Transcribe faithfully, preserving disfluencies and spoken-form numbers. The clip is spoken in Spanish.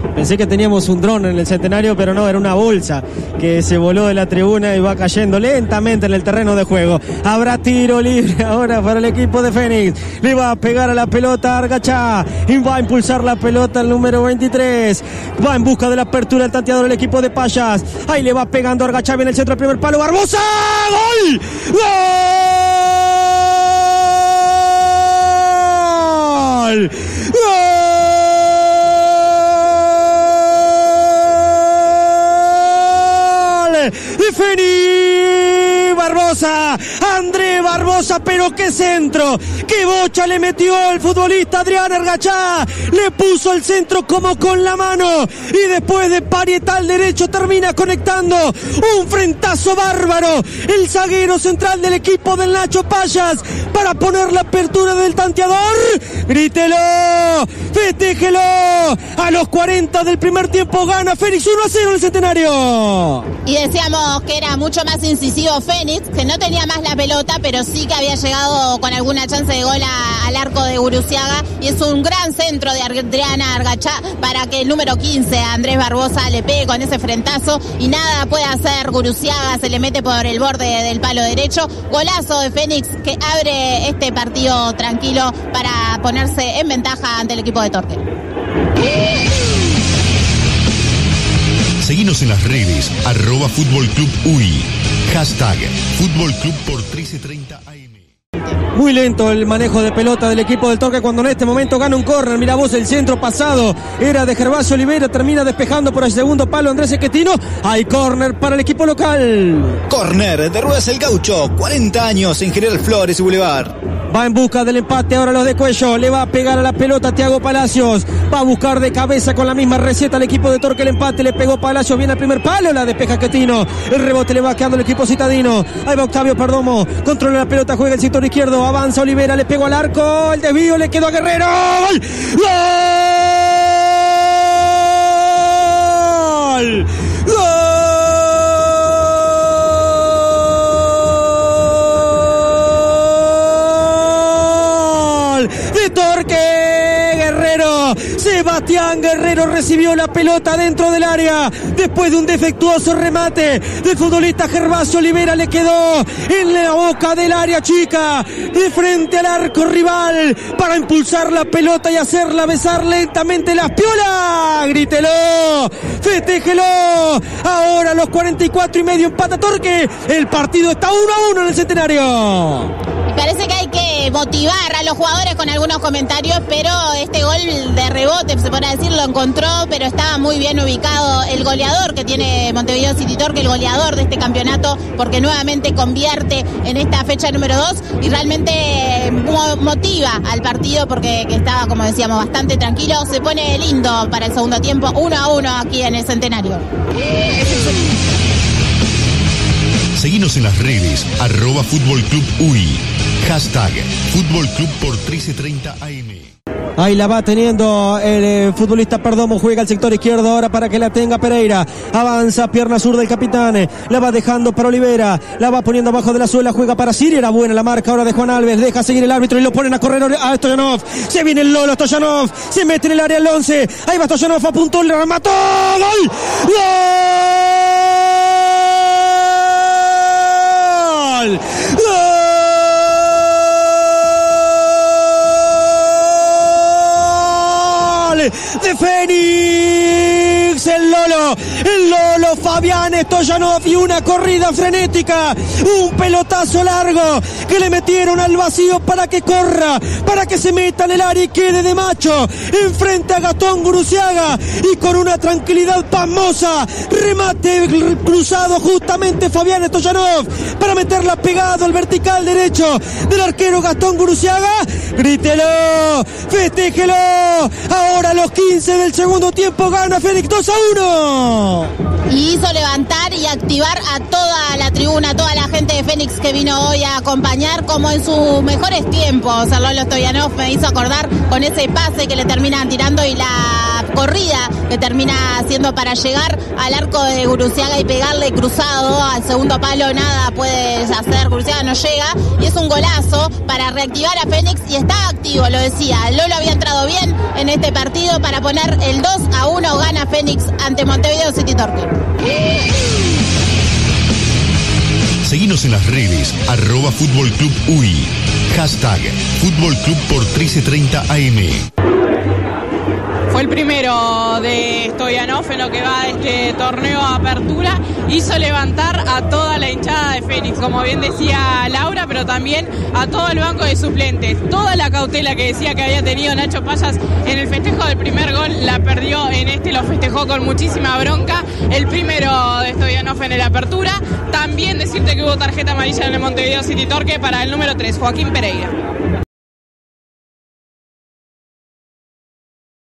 Pensé que teníamos un dron en el Centenario, pero no, era una bolsa que se voló de la tribuna y va cayendo lentamente en el terreno de juego. Habrá tiro libre ahora para el equipo de Fénix. Le va a pegar a la pelota Argachá y va a impulsar la pelota el número veintitrés. Va en busca de la apertura el tanteador el equipo de Payas. Ahí le va pegando Argachá, viene el centro del primer palo. ¡Barbosa! ¡Gol! ¡Gol! ¡Gol! De Fénix Barbosa, André Barbosa, pero qué centro, qué bocha le metió el futbolista Adrián Argachá, le puso el centro como con la mano y después de parietal derecho termina conectando un frentazo bárbaro, el zaguero central del equipo del Nacho Payas para poner la apertura del tanteador. Grítelo, festéjelo, a los cuarenta del primer tiempo gana Fénix uno a cero en el Centenario. Y decíamos que era mucho más incisivo Fénix, que no tenía más la pelota, pero sí que había llegado con alguna chance de gol a, al arco de Guruziaga, y es un gran centro de Adriana Argachá para que el número quince, Andrés Barbosa, le pegue con ese frentazo y nada puede hacer Guruziaga, se le mete por el borde del palo derecho. Golazo de Fénix que abre este partido tranquilo para ponerse en ventaja ante el equipo de Torque. Seguinos en las redes, arroba Fútbol Club U I, hashtag Fútbol Club por trece treinta A M. Muy lento el manejo de pelota del equipo del Torque cuando en este momento gana un córner. Mira vos, el centro pasado era de Gervasio Olivera, termina despejando por el segundo palo Andrés Equetino. Hay córner para el equipo local. Córner de Ruedas el Gaucho, cuarenta años en General Flores y Boulevard. Va en busca del empate ahora los de Cuello. Le va a pegar a la pelota Thiago Palacios. Va a buscar de cabeza con la misma receta el equipo de Torque el empate. Le pegó Palacios, viene al primer palo. La despeja Quetino. El rebote le va quedando el equipo citadino. Ahí va Octavio Perdomo. Controla la pelota, juega el sector izquierdo. Avanza Olivera, le pegó al arco. El desvío le quedó a Guerrero. ¡Gol! ¡Gol! ¡Gol! De Torque Guerrero. Sebastián Guerrero recibió la pelota dentro del área después de un defectuoso remate del futbolista Gervasio Olivera, le quedó en la boca del área chica de frente al arco rival para impulsar la pelota y hacerla besar lentamente las piolas. Grítelo, festéjelo. Ahora a los cuarenta y cuatro y medio empata Torque. El partido está uno a uno en el Centenario. Parece que hay que motivar a los jugadores con algunos comentarios, pero este gol de rebote, se puede decir, lo encontró, pero estaba muy bien ubicado el goleador que tiene Montevideo City Torque, el goleador de este campeonato, porque nuevamente convierte en esta fecha número dos y realmente motiva al partido porque que estaba, como decíamos, bastante tranquilo. Se pone lindo para el segundo tiempo, uno a uno aquí en el Centenario. Seguinos en las redes, arroba Fútbol Club U I, hashtag Fútbol Club por trece treinta A M. Ahí la va teniendo el eh, futbolista Perdomo, juega al sector izquierdo ahora para que la tenga Pereira. Avanza, pierna sur del capitán, la va dejando para Olivera, la va poniendo abajo de la suela, juega para Siria, era buena la marca ahora de Juan Alves, deja seguir el árbitro y lo ponen a correr a Stoyanov. Se viene el Lolo Stoyanov, se mete en el área el once, ahí va Stoyanov, apuntó, le remató, ¡gol! ¡Gol! ¡Gol! De Fénix, el Lolo, el Lolo Fabián Stoyanov y una corrida frenética, un pelotazo largo que le metieron al vacío para que corra, para que se meta en el área y quede de macho enfrente a Gastón Guruziaga y con una tranquilidad pasmosa, remate cruzado justamente Fabián Stoyanov para meterla pegado al vertical derecho del arquero Gastón Guruziaga. Grítelo, festéjelo, ahora los quince del segundo tiempo gana Fénix dos a uno. Y hizo levantar y activar a toda la tribuna, a toda la gente de Fénix que vino hoy a acompañar como en sus mejores tiempos. El Lolo Stoyanov me hizo acordar con ese pase que le terminan tirando y la corrida que termina haciendo para llegar al arco de Guruziaga y pegarle cruzado al segundo palo. Nada puede hacer, Guruziaga no llega y es un golazo para reactivar a Fénix y está activo, lo decía. El Lolo había entrado bien en este partido para poner el dos a uno, gana gana Fénix ante Montevideo City Torque. Seguinos en las redes, arroba Fútbol Club U I, hashtag Fútbol Club por trece treinta A M. Fue el primero de Stoyanov en lo que va de este torneo de apertura. Hizo levantar a toda la hinchada de Fénix, como bien decía Laura, pero también a todo el banco de suplentes. Toda la cautela que decía que había tenido Nacho Payas en el festejo del primer gol la perdió en este, lo festejó con muchísima bronca. El primero de Stoyanov en la apertura. También decirte que hubo tarjeta amarilla en el Montevideo City Torque para el número tres, Joaquín Pereira.